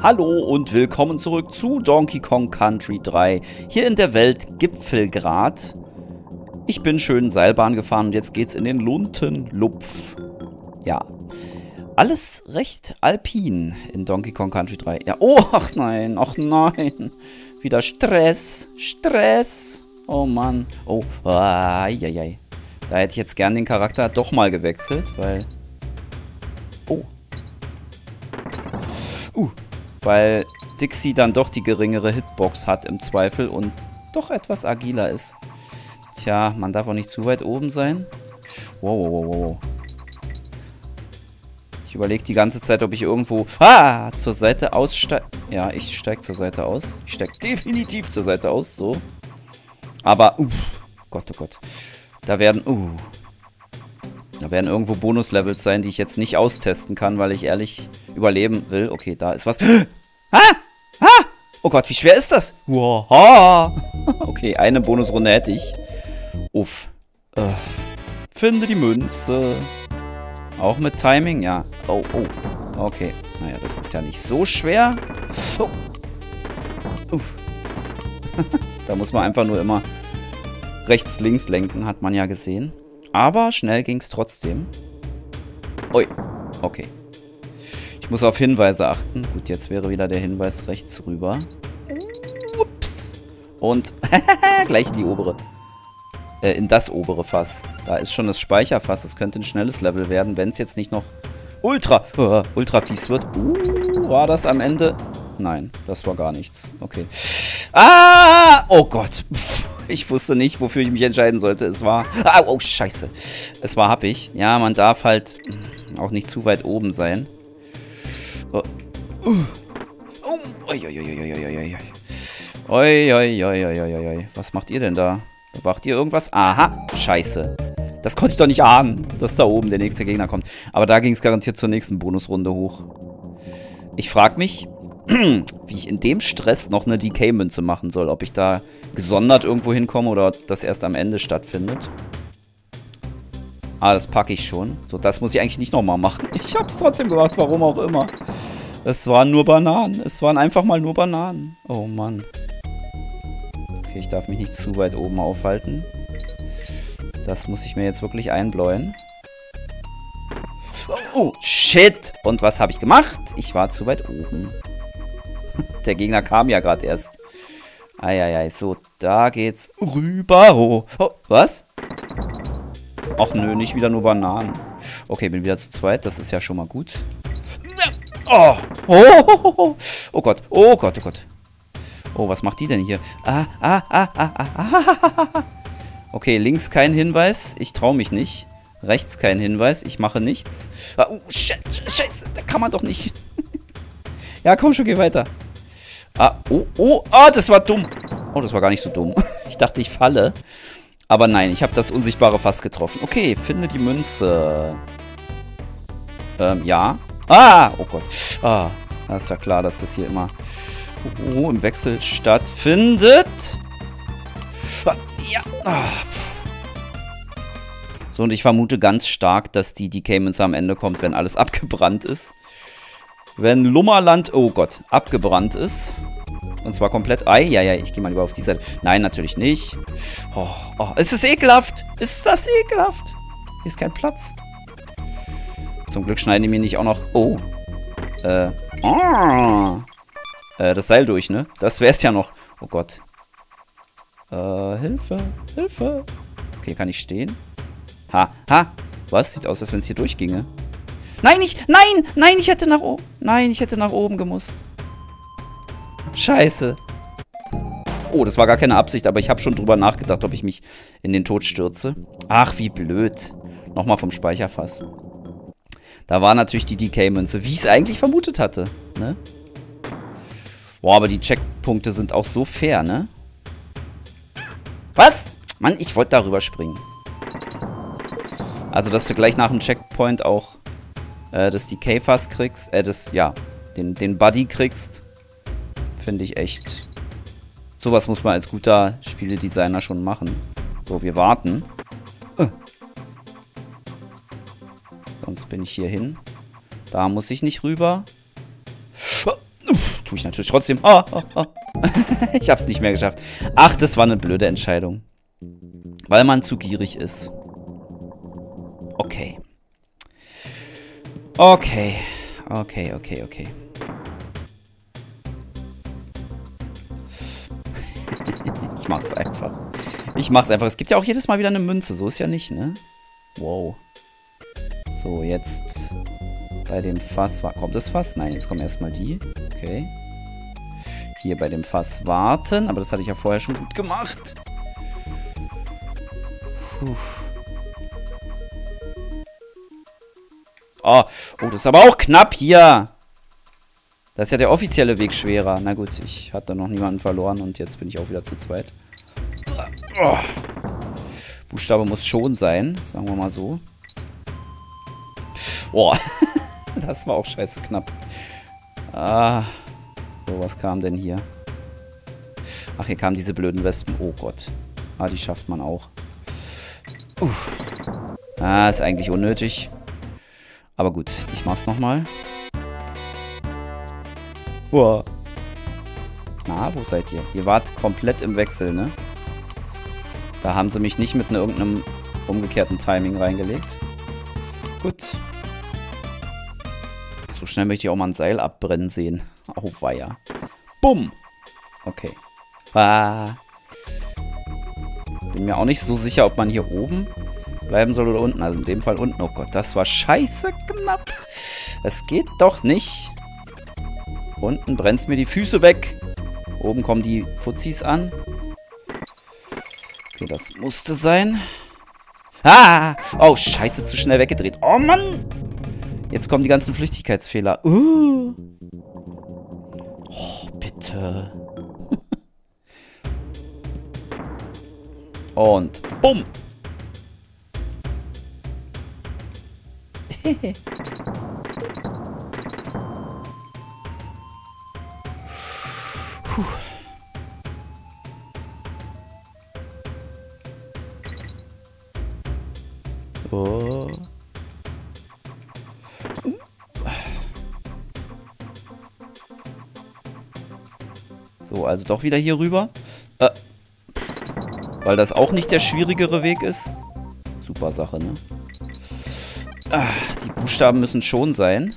Hallo und willkommen zurück zu Donkey Kong Country 3, hier in der Welt Gipfelgrad. Ich bin schön Seilbahn gefahren und jetzt geht's in den Luntenlupf. Ja, alles recht alpin in Donkey Kong Country 3. Ja, oh, ach nein, wieder Stress, Stress. Oh Mann, oh, ai. Da hätte ich jetzt gern den Charakter doch mal gewechselt, weil... Oh. Weil Dixie dann doch die geringere Hitbox hat im Zweifel und doch etwas agiler ist. Tja, man darf auch nicht zu weit oben sein. Wow. Ich überlege die ganze Zeit, ob ich irgendwo zur Seite aussteige. Ja, ich steige zur Seite aus. Ich steige definitiv zur Seite aus, so. Aber, Gott, oh Gott. Da werden irgendwo Bonuslevels sein, die ich jetzt nicht austesten kann, weil ich ehrlich überleben will. Okay, da ist was. Oh Gott, wie schwer ist das? Okay, eine Bonusrunde hätte ich. Uff. Finde die Münze. Auch mit Timing? Ja. Oh. Okay. Naja, das ist ja nicht so schwer. Da muss man einfach nur immer rechts, links lenken, hat man ja gesehen. Aber schnell ging es trotzdem. Ui. Okay. Ich muss auf Hinweise achten. Gut, jetzt wäre wieder der Hinweis rechts rüber. Ups. Und gleich in die obere. In das obere Fass. Da ist schon das Speicherfass. Es könnte ein schnelles Level werden, wenn es jetzt nicht noch ultra fies wird. War das am Ende? Nein, das war gar nichts. Okay. Oh Gott. Ich wusste nicht, wofür ich mich entscheiden sollte. Es war... Oh, scheiße. Es war happig. Ja, man darf halt auch nicht zu weit oben sein. Was macht ihr denn da? Macht ihr irgendwas? Aha, scheiße. Das konnte ich doch nicht ahnen, dass da oben der nächste Gegner kommt. Aber da ging es garantiert zur nächsten Bonusrunde hoch. Ich frage mich, wie ich in dem Stress noch eine DK-Münze machen soll. Ob ich da gesondert irgendwo hinkomme oder das erst am Ende stattfindet. Das packe ich schon. So, das muss ich eigentlich nicht nochmal machen. Ich habe es trotzdem gemacht, warum auch immer. Es waren nur Bananen. Es waren einfach mal nur Bananen. Oh Mann. Okay, ich darf mich nicht zu weit oben aufhalten. Das muss ich mir jetzt wirklich einbläuen. Oh, shit. Und was habe ich gemacht? Ich war zu weit oben. Der Gegner kam ja gerade erst. Eieiei, so, da geht's rüber. Oh, was? Ach nö, nicht wieder nur Bananen. Okay, bin wieder zu zweit, das ist ja schon mal gut. Oh Gott. Oh, was macht die denn hier? Okay, links kein Hinweis, ich traue mich nicht. Rechts kein Hinweis, ich mache nichts. Scheiße, da kann man doch nicht. Ja, komm schon, geh weiter. Das war dumm. Oh, das war gar nicht so dumm. Ich dachte, ich falle. Aber nein, ich habe das unsichtbare Fass getroffen. Okay, finde die Münze. Ja. Oh Gott. Das ist ja klar, dass das hier immer im Wechsel stattfindet. Ja. So, und ich vermute ganz stark, dass die DK-Münze am Ende kommt, wenn alles abgebrannt ist. Wenn Lummerland, oh Gott, abgebrannt ist. Und zwar komplett. Ich gehe mal lieber auf die Seite. Nein, natürlich nicht. Es ist ekelhaft. Ist das ekelhaft? Hier ist kein Platz. Zum Glück schneiden die mir nicht auch noch... das Seil durch, ne? Das wär's ja noch. Oh Gott. Hilfe. Okay, kann ich stehen? Was? Sieht aus, als wenn es hier durchginge. Nein, ich hätte nach oben. Nein, ich hätte nach oben gemusst. Scheiße. Oh, das war gar keine Absicht, aber ich habe schon drüber nachgedacht, ob ich mich in den Tod stürze. Ach, wie blöd. Nochmal vom Speicherfass. Da war natürlich die DK-Münze, wie ich es eigentlich vermutet hatte. Ne? Boah, aber die Checkpunkte sind auch so fair, ne? Was? Mann, ich wollte darüber springen. Also, dass du gleich nach dem Checkpoint auch das DK-Fass kriegst, den Buddy kriegst, finde ich echt. Sowas muss man als guter Spieledesigner schon machen. So, wir warten. Sonst bin ich hier hin. Da muss ich nicht rüber. tue ich natürlich trotzdem. Oh, oh, oh. Ich habe es nicht mehr geschafft. Ach, das war eine blöde Entscheidung. Weil man zu gierig ist. Okay. Okay. Okay, okay, okay. Ich mach's einfach. Ich mach's einfach. Es gibt ja auch jedes Mal wieder eine Münze. So ist ja nicht, ne? Wow. So, jetzt bei dem Fass. Kommt das Fass? Nein, jetzt kommen erstmal die. Okay. Hier bei dem Fass warten. Aber das hatte ich ja vorher schon gut gemacht. Puh. Oh, das ist aber auch knapp hier. Das ist ja der offizielle Weg schwerer. Na gut, ich hatte noch niemanden verloren und jetzt bin ich auch wieder zu zweit. Oh. Buchstabe muss schon sein, sagen wir mal so. Boah, das war auch scheiße knapp. Ah, so, was kam denn hier? Ach, hier kamen diese blöden Wespen. Oh Gott. Ah, die schafft man auch. Ah, ist eigentlich unnötig. Aber gut, ich mach's nochmal. Boah. Na, wo seid ihr? Ihr wart komplett im Wechsel, ne? Da haben sie mich nicht mit irgendeinem umgekehrten Timing reingelegt. Gut. So schnell möchte ich auch mal ein Seil abbrennen sehen. Auweia. Bumm. Okay. Ah. Bin mir auch nicht so sicher, ob man hier oben bleiben soll oder unten. Also in dem Fall unten. Oh Gott, das war scheiße knapp. Es geht doch nicht. Unten brennt's mir die Füße weg. Oben kommen die Fuzis an. Okay, das musste sein. Ah! Oh, scheiße, zu schnell weggedreht. Oh, Mann! Jetzt kommen die ganzen Flüchtigkeitsfehler. Oh, bitte. Und bumm! Puh. Oh. So, also doch wieder hier rüber. Weil das auch nicht der schwierigere Weg ist. Super Sache, ne? Die Buchstaben müssen schon sein.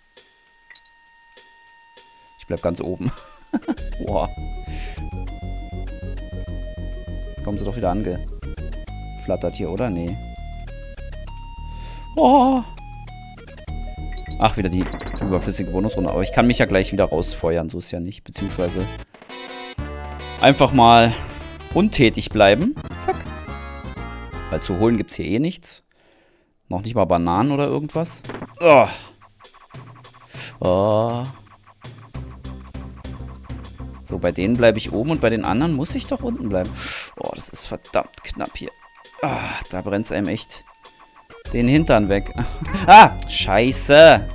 Ich bleib ganz oben. Boah. Jetzt kommen sie doch wieder angeflattert hier, oder? Nee. Oh. Ach, wieder die überflüssige Bonusrunde. Aber ich kann mich ja gleich wieder rausfeuern. So ist ja nicht. Beziehungsweise einfach mal untätig bleiben. Zack. Weil zu holen gibt es hier eh nichts. Noch nicht mal Bananen oder irgendwas. Oh. Oh. So, bei denen bleibe ich oben und bei den anderen muss ich doch unten bleiben. Oh, das ist verdammt knapp hier. Ah, da brennt es einem echt den Hintern weg. Ah, scheiße.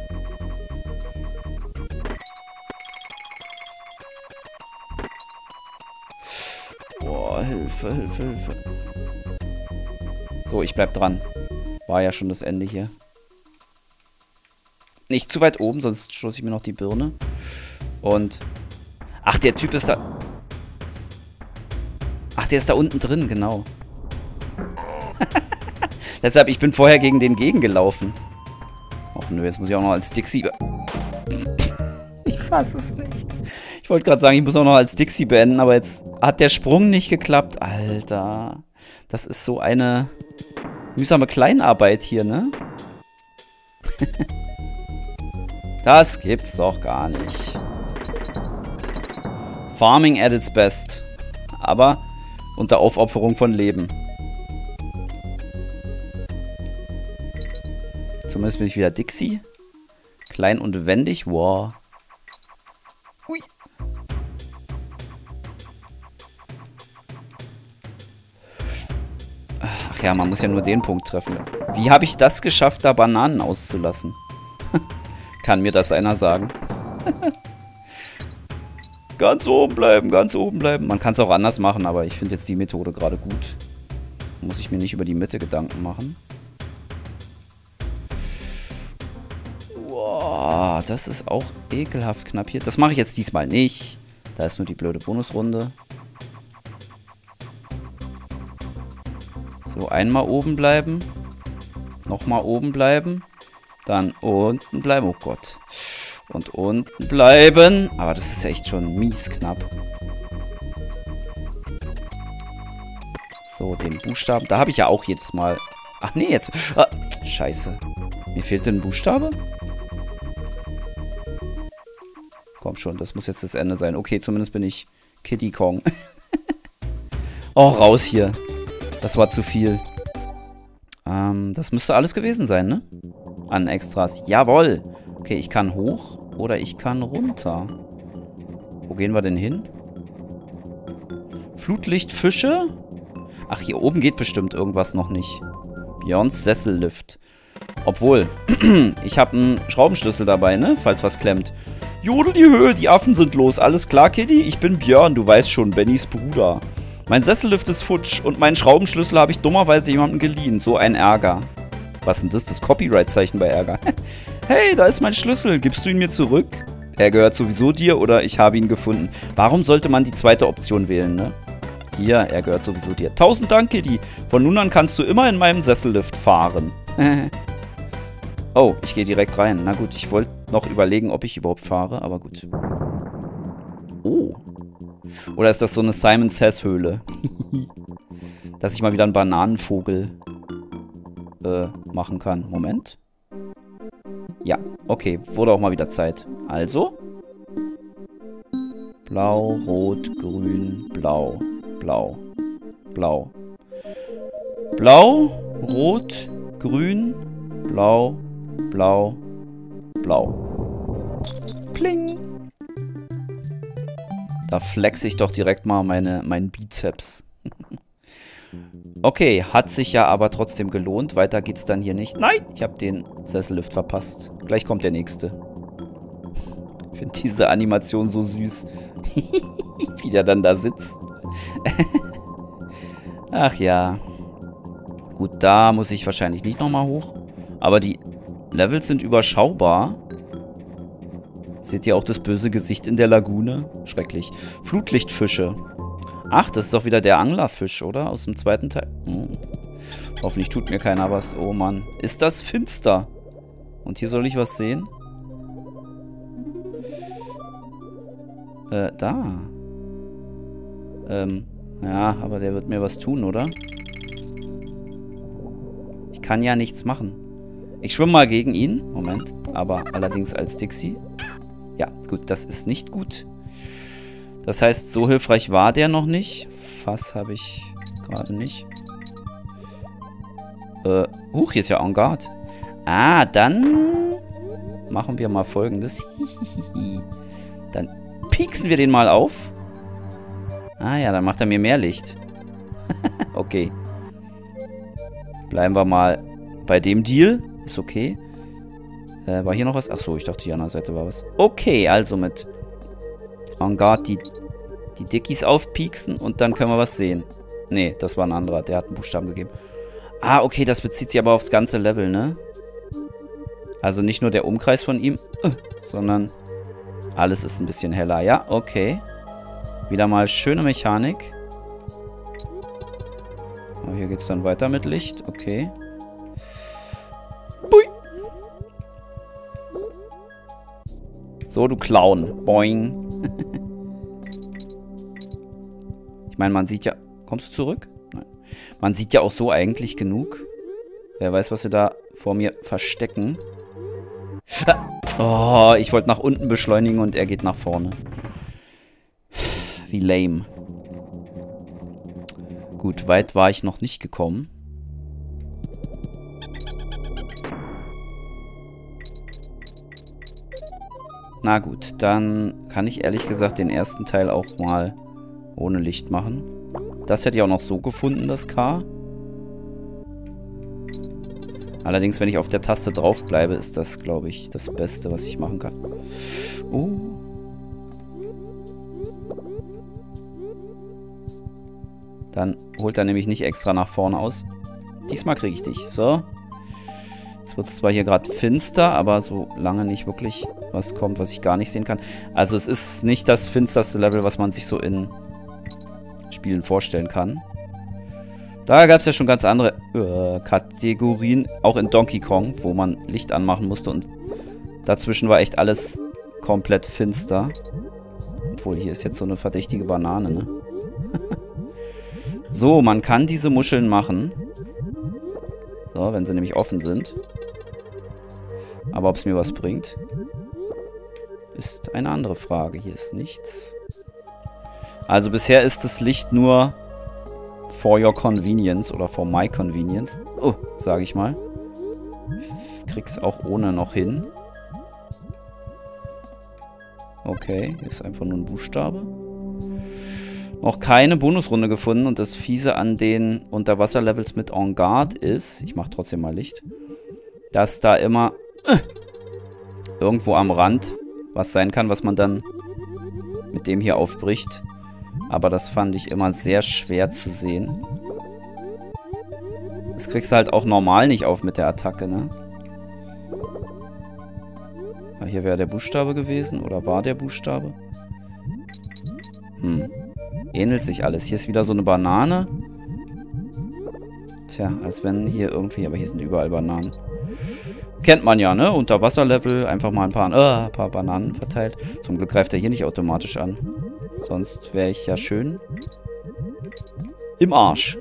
Boah, Hilfe, Hilfe, Hilfe. So, ich bleib dran. War ja schon das Ende hier. Nicht zu weit oben, sonst stoße ich mir noch die Birne. Und... Ach, der Typ ist da... Ach, der ist da unten drin, genau. Deshalb, ich bin vorher gegen den gegengelaufen. Och nö, jetzt muss ich auch noch als Dixie... Ich fasse es nicht. Ich wollte gerade sagen, ich muss auch noch als Dixie beenden, aber jetzt hat der Sprung nicht geklappt. Alter. Das ist so eine mühsame Kleinarbeit hier, ne? Das gibt's doch gar nicht. Farming at its best. Aber unter Aufopferung von Leben. Zumindest bin ich wieder Dixie. Klein und wendig. Wow. Hui. Ach ja, man muss ja nur den Punkt treffen. Wie habe ich das geschafft, da Bananen auszulassen? Kann mir das einer sagen? Ganz oben bleiben, ganz oben bleiben. Man kann es auch anders machen, aber ich finde jetzt die Methode gerade gut. Muss ich mir nicht über die Mitte Gedanken machen. Wow, das ist auch ekelhaft knapp hier. Das mache ich jetzt diesmal nicht. Da ist nur die blöde Bonusrunde. So, einmal oben bleiben. Nochmal oben bleiben. Dann unten bleiben. Oh Gott. Und unten bleiben. Aber das ist echt schon mies knapp. So, den Buchstaben. Da habe ich ja auch jedes Mal... Ach nee, jetzt... Ah, scheiße. Mir fehlt ein Buchstabe? Komm schon, das muss jetzt das Ende sein. Okay, zumindest bin ich Kiddy Kong. Oh, raus hier. Das war zu viel. Das müsste alles gewesen sein, ne? An Extras. Jawohl. Okay, ich kann hoch oder ich kann runter. Wo gehen wir denn hin? Flutlichtfische? Ach, hier oben geht bestimmt irgendwas noch nicht. Björns Sessellift. Obwohl, ich habe einen Schraubenschlüssel dabei, ne? Falls was klemmt. Jodel die Höhe, die Affen sind los. Alles klar, Kitty? Ich bin Björn, du weißt schon, Bennys Bruder. Mein Sessellift ist futsch und meinen Schraubenschlüssel habe ich dummerweise jemandem geliehen. So ein Ärger. Was ist denn das? Das Copyright-Zeichen bei Ärger. Hey, da ist mein Schlüssel. Gibst du ihn mir zurück? Er gehört sowieso dir oder ich habe ihn gefunden. Warum sollte man die zweite Option wählen, ne? Hier, er gehört sowieso dir. 1000 Dank, Kitty. Von nun an kannst du immer in meinem Sessellift fahren. Oh, ich gehe direkt rein. Na gut, ich wollte noch überlegen, ob ich überhaupt fahre, aber gut. Oh. Oder ist das so eine Simon Says Höhle? Dass ich mal wieder einen Bananenvogel machen kann. Moment. Ja, okay. Wurde auch mal wieder Zeit. Also. Blau, Rot, Grün, Blau. Blau. Blau. Blau, Rot, Grün, Blau, Blau, Blau. Pling. Da flexe ich doch direkt mal meinen Bizeps. Okay, hat sich ja aber trotzdem gelohnt. Weiter geht's dann hier nicht. Nein, ich habe den Sessellift verpasst. Gleich kommt der nächste. Ich finde diese Animation so süß. Wie der dann da sitzt. Ach ja. Gut, da muss ich wahrscheinlich nicht nochmal hoch. Aber die Levels sind überschaubar. Seht ihr auch das böse Gesicht in der Lagune? Schrecklich. Flutlichtfische. Ach, das ist doch wieder der Anglerfisch, oder? Aus dem zweiten Teil. Hm. Hoffentlich tut mir keiner was. Oh Mann. Ist das finster? Und hier soll ich was sehen? Da. Ja, aber der wird mir was tun, oder? Ich kann ja nichts machen. Ich schwimme mal gegen ihn. Moment. Aber allerdings als Dixie. Ja, gut, das ist nicht gut. Das heißt, so hilfreich war der noch nicht. Fass habe ich gerade nicht. Huch, hier ist ja En Garde. Ah, dann machen wir mal Folgendes. Dann pieksen wir den mal auf. Ah ja, dann macht er mir mehr Licht. Okay. Bleiben wir mal bei dem Deal. Ist okay. War hier noch was? Achso, ich dachte, hier an der Seite war was. Okay, also mit En Garde die Dickies aufpieksen und dann können wir was sehen. Nee, das war ein anderer. Der hat einen Buchstaben gegeben. Ah, okay, das bezieht sich aber aufs ganze Level, ne? Also nicht nur der Umkreis von ihm, sondern alles ist ein bisschen heller. Ja, okay. Wieder mal schöne Mechanik. Oh, hier geht es dann weiter mit Licht. Okay. Bui. So, du Clown. Boing. Ich meine, man sieht ja... Kommst du zurück? Nein. Man sieht ja auch so eigentlich genug. Wer weiß, was sie da vor mir verstecken. Oh, ich wollte nach unten beschleunigen und er geht nach vorne. Wie lame. Gut, weit war ich noch nicht gekommen. Na gut, dann kann ich ehrlich gesagt den ersten Teil auch mal ohne Licht machen. Das hätte ich auch noch so gefunden, das K. Allerdings, wenn ich auf der Taste drauf bleibe, ist das, glaube ich, das Beste, was ich machen kann. Dann holt er nämlich nicht extra nach vorne aus. Diesmal kriege ich dich. So. Jetzt wird es zwar hier gerade finster, aber solange nicht wirklich was kommt, was ich gar nicht sehen kann. Also es ist nicht das finsterste Level, was man sich so in Spielen vorstellen kann. Da gab es ja schon ganz andere Kategorien, auch in Donkey Kong, wo man Licht anmachen musste und dazwischen war echt alles komplett finster. Obwohl, hier ist jetzt so eine verdächtige Banane, ne? So, man kann diese Muscheln machen. So, wenn sie nämlich offen sind. Aber ob es mir was bringt, ist eine andere Frage. Hier ist nichts. Also bisher ist das Licht nur for your convenience oder for my convenience. Oh, sage ich mal. Ich krieg's auch ohne noch hin. Okay, hier ist einfach nur ein Buchstabe. Noch keine Bonusrunde gefunden und das Fiese an den Unterwasserlevels mit En Garde ist, ich mache trotzdem mal Licht, dass da immer irgendwo am Rand was sein kann, was man dann mit dem hier aufbricht. Aber das fand ich immer sehr schwer zu sehen. Das kriegst du halt auch normal nicht auf mit der Attacke, ne? Hier wäre der Buchstabe gewesen. Oder war der Buchstabe? Ähnelt sich alles. Hier ist wieder so eine Banane. Tja, als wenn hier irgendwie... Aber hier sind überall Bananen. Kennt man ja, ne? Unterwasserlevel. Einfach mal ein paar Bananen verteilt. Zum Glück greift er hier nicht automatisch an. Sonst wäre ich ja schön im Arsch.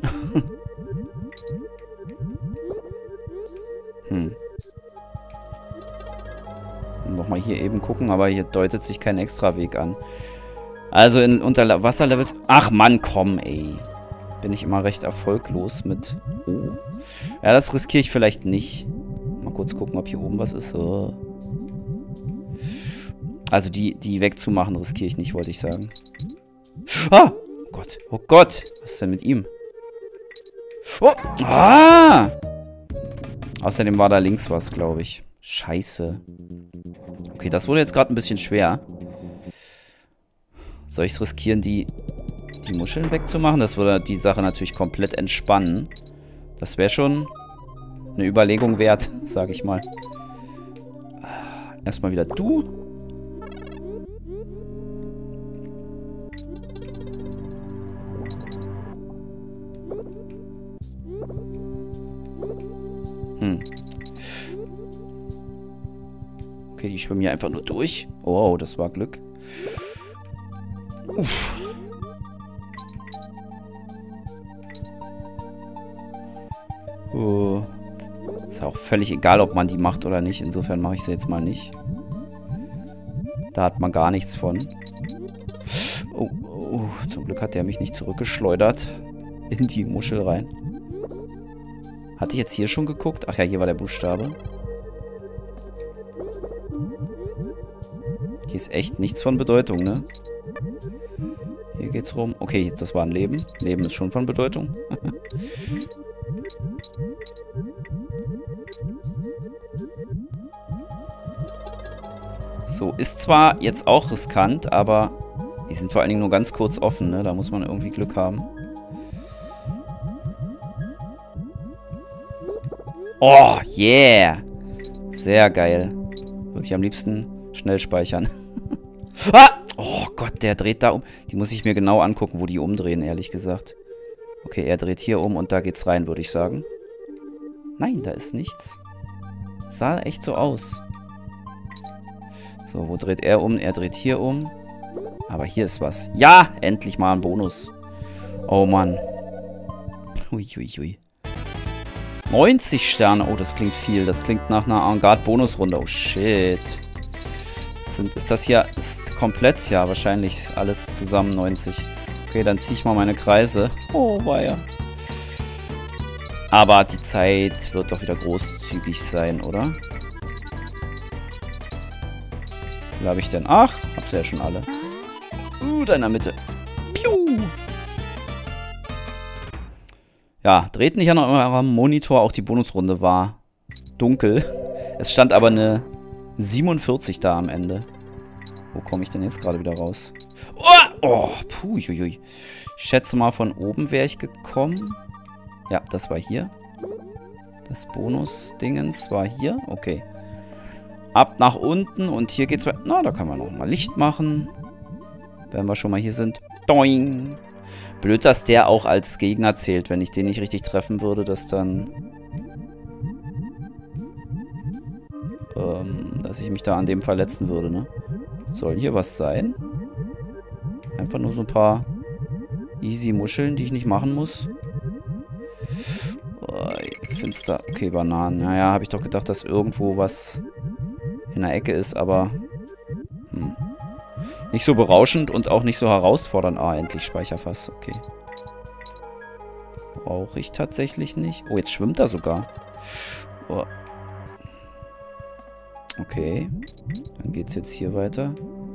Nochmal hier eben gucken, aber hier deutet sich kein Extraweg an. Also in Unterwasserlevels... Ach Mann, komm, ey. Bin ich immer recht erfolglos mit... Oh. Ja, das riskiere ich vielleicht nicht. Mal kurz gucken, ob hier oben was ist. Oh. Also die wegzumachen riskiere ich nicht, wollte ich sagen. Ah! Oh Gott. Oh Gott. Was ist denn mit ihm? Oh! Ah! Außerdem war da links was, glaube ich. Scheiße. Okay, das wurde jetzt gerade ein bisschen schwer. Soll ich es riskieren, die Muscheln wegzumachen? Das würde die Sache natürlich komplett entspannen. Das wäre schon eine Überlegung wert, sage ich mal. Erstmal wieder du. Okay, die schwimmen hier einfach nur durch. Oh, das war Glück. Uff. Oh. Ist auch völlig egal, ob man die macht oder nicht. Insofern mache ich sie jetzt mal nicht. Da hat man gar nichts von. Oh, oh. Zum Glück hat der mich nicht zurückgeschleudert in die Muschel rein. Hatte ich jetzt hier schon geguckt? Ach ja, hier war der Buchstabe. Hier ist echt nichts von Bedeutung, ne? Hier geht's rum. Okay, das war ein Leben. Leben ist schon von Bedeutung. So, ist zwar jetzt auch riskant, aber die sind vor allen Dingen nur ganz kurz offen, ne? Da muss man irgendwie Glück haben. Oh, yeah! Sehr geil. Würde ich am liebsten schnell speichern. Ah! Oh Gott, der dreht da um. Die muss ich mir genau angucken, wo die umdrehen, ehrlich gesagt. Okay, er dreht hier um und da geht's rein, würde ich sagen. Nein, da ist nichts. Sah echt so aus. So, wo dreht er um? Er dreht hier um. Aber hier ist was. Ja, endlich mal ein Bonus. Oh Mann. Uiuiui. 90 Sterne. Oh, das klingt viel. Das klingt nach einer En Garde Bonusrunde. Oh, shit. Ist das hier... Ist komplett? Ja, wahrscheinlich alles zusammen 90. Okay, dann ziehe ich mal meine Kreise. Oh, weia. Aber die Zeit wird doch wieder großzügig sein, oder? Wie viel habe ich denn? Ach, habt ihr ja schon alle. Da in der Mitte. Piu! Ja, dreht nicht an eurem Monitor. Auch die Bonusrunde war dunkel. Es stand aber eine 47 da am Ende. Wo komme ich denn jetzt gerade wieder raus? Oh, puh, juiui. Ich schätze mal, von oben wäre ich gekommen. Ja, das war hier. Das Bonus-Dingens war hier. Okay. Ab nach unten und hier geht's weiter. Na, da kann man noch mal Licht machen. Wenn wir schon mal hier sind. Doing. Blöd, dass der auch als Gegner zählt. Wenn ich den nicht richtig treffen würde, dass dann... dass ich mich da an dem verletzen würde, ne? Soll hier was sein? Einfach nur so ein paar easy Muscheln, die ich nicht machen muss. Oh, finster. Okay, Bananen. Naja, habe ich doch gedacht, dass irgendwo was in der Ecke ist, aber... Nicht so berauschend und auch nicht so herausfordernd. Ah, endlich Speicherfass. Okay. Brauche ich tatsächlich nicht. Oh, jetzt schwimmt er sogar. Oh. Okay. Dann geht's jetzt hier weiter.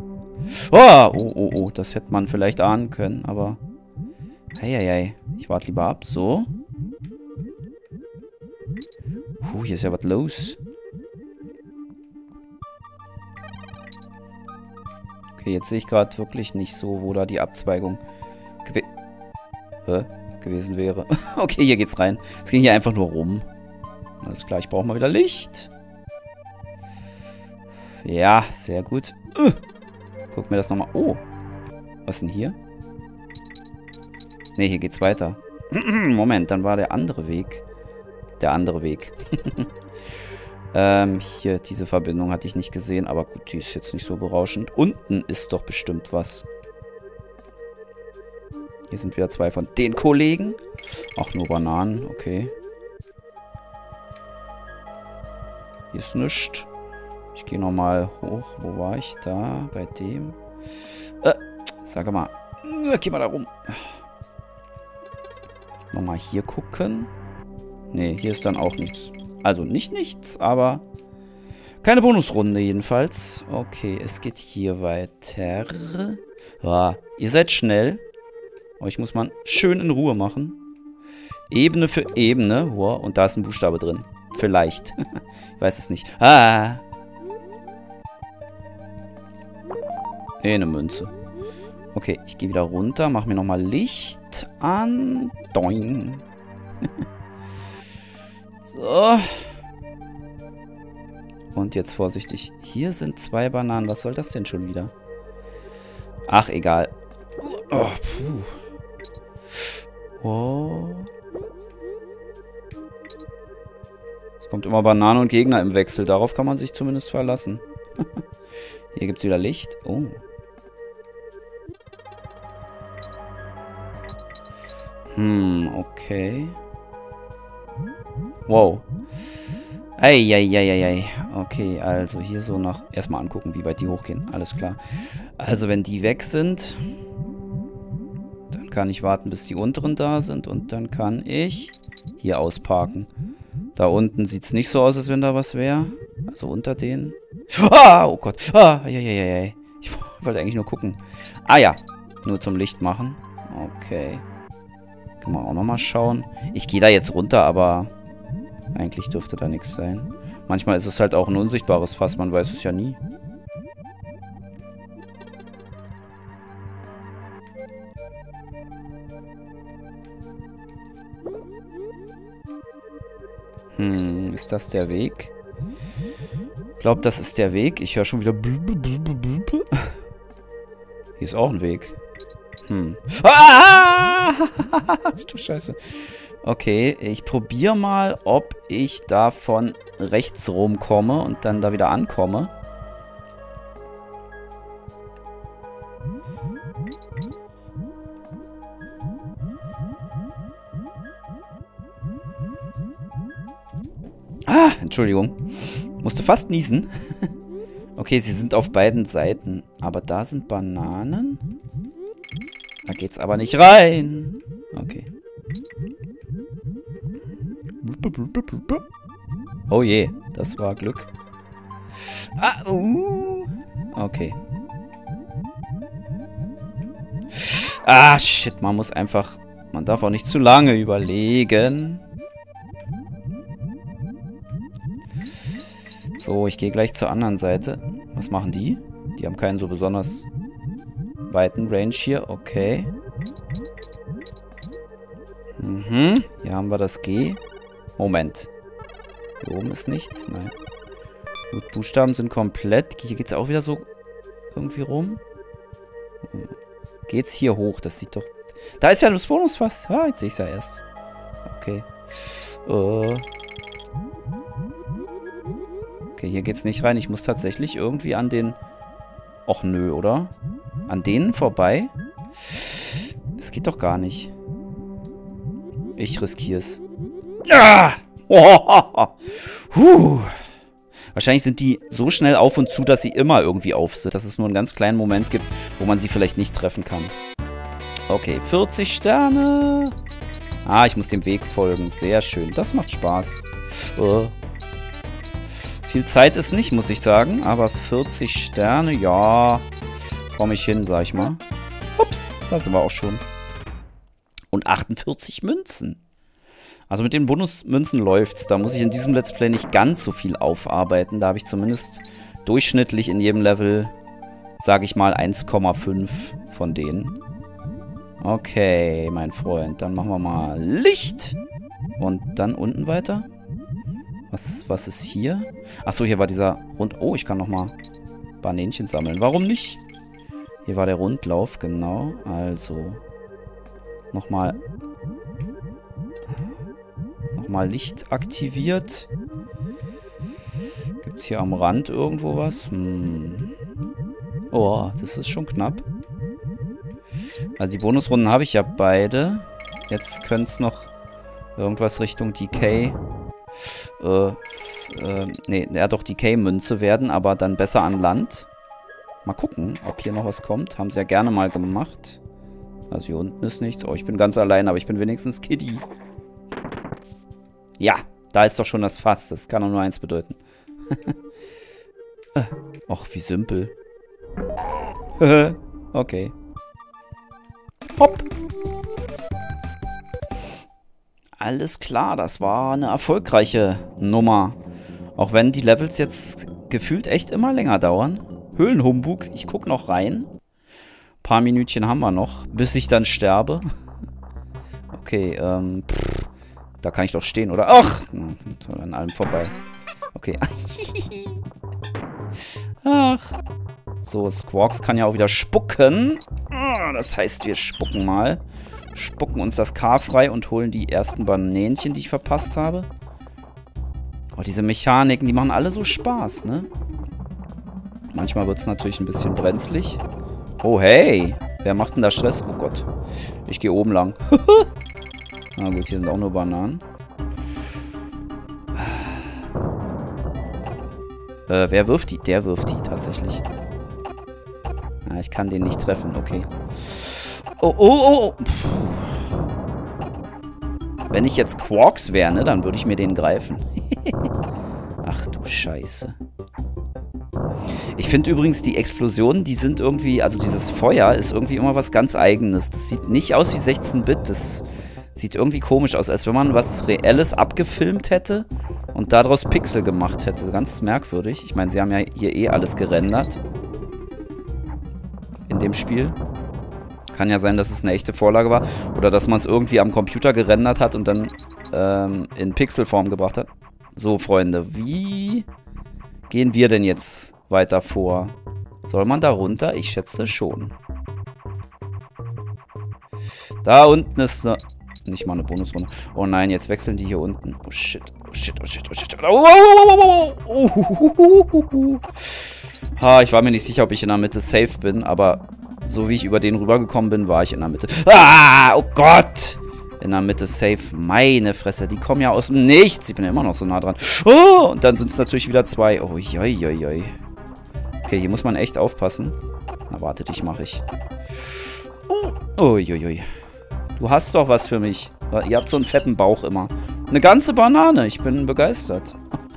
Oh, das hätte man vielleicht ahnen können, aber... Heieiei. Ich warte lieber ab. So. Hier ist ja was los. Okay, jetzt sehe ich gerade wirklich nicht so, wo da die Abzweigung gewesen wäre. Okay, hier geht's rein. Es ging hier einfach nur rum. Alles klar, ich brauche mal wieder Licht. Ja, sehr gut. Guck mir das nochmal. Oh. Was ist denn hier? Ne, hier geht's weiter. Moment, dann war der andere Weg. Der andere Weg. Hier, diese Verbindung hatte ich nicht gesehen, aber gut, die ist jetzt nicht so berauschend. Unten ist doch bestimmt was. Hier sind wieder zwei von den Kollegen. Ach, nur Bananen, okay. Hier ist nichts. Ich gehe nochmal hoch. Wo war ich? Da, bei dem. Sag mal. Geh mal da rum. Nochmal hier gucken. Ne, hier ist dann auch nichts. Also nicht nichts, aber keine Bonusrunde jedenfalls. Okay, es geht hier weiter. Ja, ihr seid schnell. Euch muss man schön in Ruhe machen. Ebene für Ebene. Wow, und da ist ein Buchstabe drin. Vielleicht. Ich weiß es nicht. Ah. Eine Münze. Okay, ich gehe wieder runter. Mach mir nochmal Licht an. Doing. So. Und jetzt vorsichtig. Hier sind zwei Bananen. Was soll das denn schon wieder? Ach, egal. Oh, oh. Es kommt immer Banane und Gegner im Wechsel. Darauf kann man sich zumindest verlassen. Hier gibt es wieder Licht. Oh. Okay. Wow. Eieieiei. Okay, also hier so nach... Erstmal angucken, wie weit die hochgehen. Alles klar. Also wenn die weg sind, dann kann ich warten, bis die unteren da sind. Und dann kann ich hier ausparken. Da unten sieht es nicht so aus, als wenn da was wäre. Also unter denen. Ah, oh Gott. Ah, eieiei. Ich wollte eigentlich nur gucken. Ah ja, nur zum Licht machen. Okay. Kann man auch nochmal schauen. Ich gehe da jetzt runter, aber eigentlich dürfte da nichts sein. Manchmal ist es halt auch ein unsichtbares Fass, man weiß es ja nie. Ist das der Weg? Ich glaube, das ist der Weg. Ich höre schon wieder... Hier ist auch ein Weg. Ah! Du Scheiße. Okay, ich probiere mal, ob ich da von rechts rumkomme und dann da wieder ankomme. Ah, Entschuldigung. Musste fast niesen. Okay, sie sind auf beiden Seiten. Aber da sind Bananen. Da geht's aber nicht rein. Okay. Oh je, das war Glück. Ah, okay. Ah, shit, man muss einfach... Man darf auch nicht zu lange überlegen. So, ich gehe gleich zur anderen Seite. Was machen die? Die haben keinen so besonders weiten Range hier. Okay. Hier haben wir das G. Moment. Hier oben ist nichts. Nein. Gut, Buchstaben sind komplett. Hier geht es auch wieder so irgendwie rum. Geht's hier hoch? Das sieht doch... Da ist ja das Bonusfass. Ah, jetzt sehe ich es ja erst. Okay. Okay, hier geht's nicht rein. Ich muss tatsächlich irgendwie an den... Och nö, oder? An denen vorbei? Das geht doch gar nicht. Ich riskiere es. Ah! Oh! Wahrscheinlich sind die so schnell auf und zu, dass sie immer irgendwie auf sind. Dass es nur einen ganz kleinen Moment gibt, wo man sie vielleicht nicht treffen kann. Okay, 40 Sterne. Ah, ich muss dem Weg folgen. Sehr schön. Das macht Spaß. Viel Zeit ist nicht, muss ich sagen. Aber 40 Sterne, ja. Komme ich hin, sag ich mal. Ups, da sind wir auch schon. Und 48 Münzen. Also mit den Bonusmünzen läuft's. Da muss ich in diesem Let's Play nicht ganz so viel aufarbeiten. Da habe ich zumindest durchschnittlich in jedem Level, sage ich mal, 1,5 von denen. Okay, mein Freund. Dann machen wir mal Licht. Und dann unten weiter. Was ist hier? Achso, hier war dieser Rund... Oh, ich kann nochmal Banänchen sammeln. Warum nicht? Hier war der Rundlauf, genau. Also, nochmal Licht aktiviert. Gibt es hier am Rand irgendwo was? Oh, das ist schon knapp. Also die Bonusrunden habe ich ja beide. Jetzt könnte es noch irgendwas Richtung Decay... nee, ja doch Decay-Münze werden, aber dann besser an Land. Mal gucken, ob hier noch was kommt. Haben sie ja gerne mal gemacht. Also hier unten ist nichts. Oh, ich bin ganz allein, aber ich bin wenigstens Kitty. Ja, da ist doch schon das Fass. Das kann doch nur eins bedeuten. Och, wie simpel. Okay. Hopp. Alles klar, das war eine erfolgreiche Nummer. Auch wenn die Levels jetzt gefühlt echt immer länger dauern. Höhlenhumbug, ich gucke noch rein. Ein paar Minütchen haben wir noch, bis ich dann sterbe. Okay, da kann ich doch stehen, oder? Ach, toll, an allem vorbei. Okay. Ach. So, Squawks kann ja auch wieder spucken. Das heißt, wir spucken mal. Spucken uns das K frei und holen die ersten Banänchen, die ich verpasst habe. Oh, diese Mechaniken, die machen alle so Spaß, ne? Manchmal wird es natürlich ein bisschen brenzlig. Oh, hey. Wer macht denn da Stress? Oh Gott. Ich gehe oben lang. Na gut, hier sind auch nur Bananen. Wer wirft die? Der wirft die tatsächlich. Ah, ich kann den nicht treffen. Okay. Oh, oh, oh. Wenn ich jetzt Quarks wäre, ne, dann würde ich mir den greifen. Ach du Scheiße. Ich finde übrigens, die Explosionen, die sind irgendwie, also dieses Feuer ist irgendwie immer was ganz Eigenes. Das sieht nicht aus wie 16-Bit. Das sieht irgendwie komisch aus, als wenn man was Reelles abgefilmt hätte und daraus Pixel gemacht hätte. Ganz merkwürdig. Ich meine, sie haben ja hier eh alles gerendert. In dem Spiel. Kann ja sein, dass es eine echte Vorlage war. Oder dass man es irgendwie am Computer gerendert hat und dann in Pixelform gebracht hat. So, Freunde, wie gehen wir denn jetzt weiter vor? Soll man da runter? Ich schätze schon. Da unten ist eine... Nicht mal eine Bonusrunde. Oh nein, jetzt wechseln die hier unten. Oh shit, oh shit, oh shit, oh shit. Ha, ich war mir nicht sicher, ob ich in der Mitte safe bin, aber so wie ich über den rübergekommen bin, war ich in der Mitte. Ah, oh Gott! In der Mitte safe. Meine Fresse, die kommen ja aus dem Nichts. Ich bin ja immer noch so nah dran. Oh, und dann sind es natürlich wieder zwei. Oh, joi, joi, joi. Okay, hier muss man echt aufpassen. Na, warte, dich mache ich. Oh, joi, joi. Du hast doch was für mich. Ihr habt so einen fetten Bauch immer. Eine ganze Banane. Ich bin begeistert.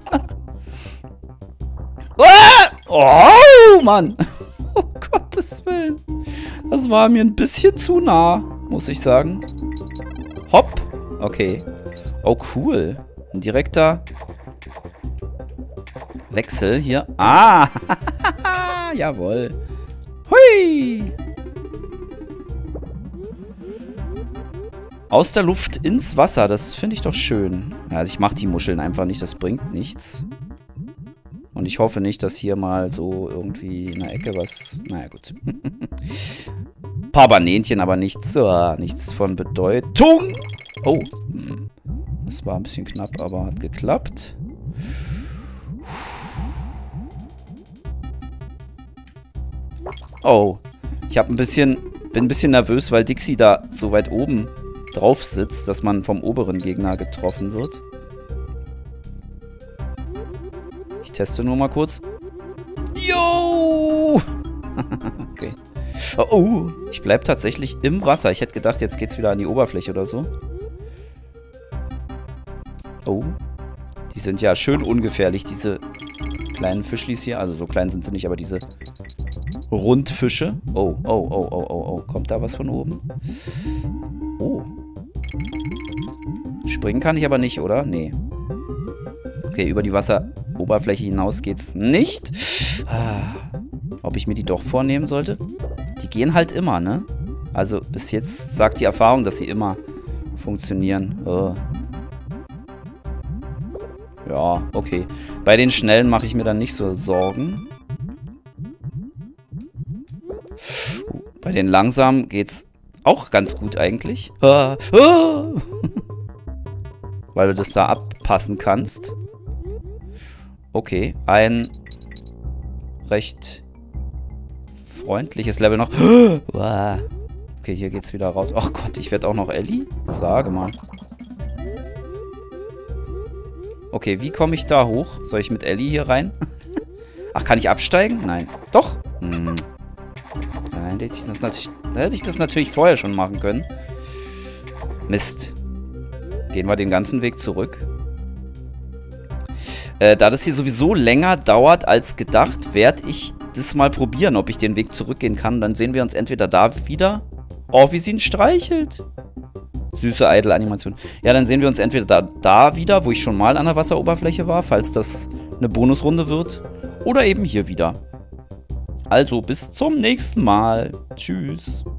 Oh, Mann. Oh, Gottes Willen. Das war mir ein bisschen zu nah, muss ich sagen. Hopp. Okay. Oh, cool. Ein direkter Wechsel hier. Ah. Jawohl. Hui. Aus der Luft ins Wasser, das finde ich doch schön. Ja, also ich mache die Muscheln einfach nicht, das bringt nichts. Und ich hoffe nicht, dass hier mal so irgendwie in der Ecke was... Naja, gut. Ein paar Banänchen, aber nichts von Bedeutung. Oh. Das war ein bisschen knapp, aber hat geklappt. Oh. Ich bin ein bisschen nervös, weil Dixie da so weit oben drauf sitzt, dass man vom oberen Gegner getroffen wird. Ich teste nur mal kurz. Jo! Okay. Oh, ich bleibe tatsächlich im Wasser. Ich hätte gedacht, jetzt geht's wieder an die Oberfläche oder so. Oh. Die sind ja schön ungefährlich, diese kleinen Fischlis hier. Also so klein sind sie nicht, aber diese Rundfische. Oh, oh, oh, oh, oh, oh. Kommt da was von oben? Oh. Springen kann ich aber nicht, oder? Nee. Okay, über die Wasseroberfläche hinaus geht's nicht. Ob ich mir die doch vornehmen sollte? Die gehen halt immer, ne? Also bis jetzt sagt die Erfahrung, dass sie immer funktionieren. Ja, okay. Bei den Schnellen mache ich mir dann nicht so Sorgen. Bei den Langsamen geht's auch ganz gut eigentlich. Weil du das da abpassen kannst. Okay, ein recht freundliches Level noch. Okay, hier geht's wieder raus. Ach Gott, ich werde auch noch Ellie? Sage mal. Okay, wie komme ich da hoch? Soll ich mit Ellie hier rein? Ach, kann ich absteigen? Nein. Doch? Nein, da hätte ich das natürlich vorher schon machen können. Mist. Gehen wir den ganzen Weg zurück. Da das hier sowieso länger dauert als gedacht, werde ich das mal probieren, ob ich den Weg zurückgehen kann. Dann sehen wir uns entweder da wieder. Oh, wie sie ihn streichelt. Süße Idle-Animation. Ja, dann sehen wir uns entweder da wieder, wo ich schon mal an der Wasseroberfläche war, falls das eine Bonusrunde wird. Oder eben hier wieder. Also, bis zum nächsten Mal. Tschüss.